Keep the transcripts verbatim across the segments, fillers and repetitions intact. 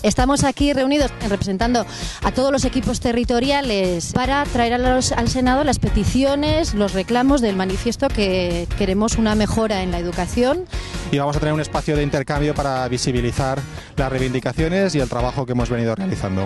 Estamos aquí reunidos representando a todos los equipos territoriales para traer a los, al Senado las peticiones, los reclamos del manifiesto que queremos una mejora en la educación. Y vamos a tener un espacio de intercambio para visibilizar las reivindicaciones y el trabajo que hemos venido realizando.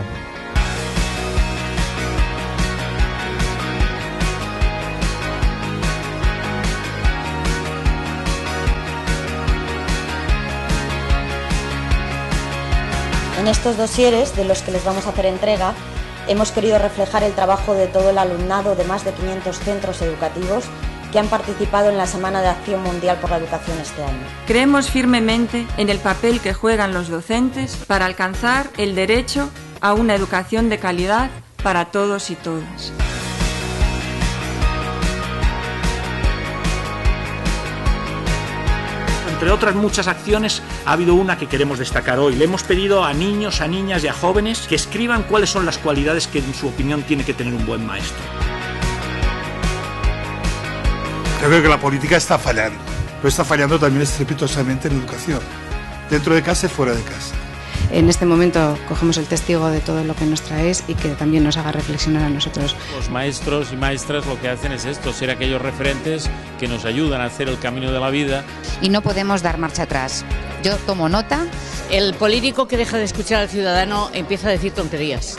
En estos dosieres, de los que les vamos a hacer entrega, hemos querido reflejar el trabajo de todo el alumnado de más de quinientos centros educativos que han participado en la Semana de Acción Mundial por la Educación este año. Creemos firmemente en el papel que juegan los docentes para alcanzar el derecho a una educación de calidad para todos y todas. Entre otras muchas acciones, ha habido una que queremos destacar hoy. Le hemos pedido a niños, a niñas y a jóvenes que escriban cuáles son las cualidades que, en su opinión, tiene que tener un buen maestro. Creo que la política está fallando, pero está fallando también estrepitosamente en educación, dentro de casa y fuera de casa. En este momento cogemos el testigo de todo lo que nos traéis y que también nos haga reflexionar a nosotros. Los maestros y maestras lo que hacen es esto, ser aquellos referentes que nos ayudan a hacer el camino de la vida. Y no podemos dar marcha atrás. Yo tomo nota. El político que deja de escuchar al ciudadano empieza a decir tonterías.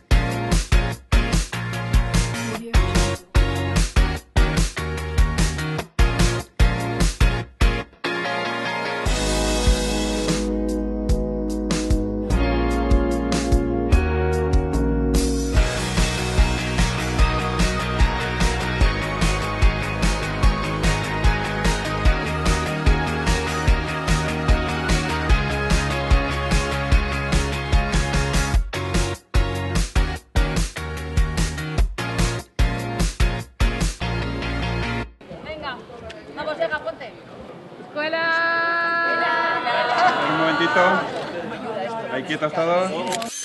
Vamos, llega, ponte. Escuela. Un momentito. Ahí quietos todos.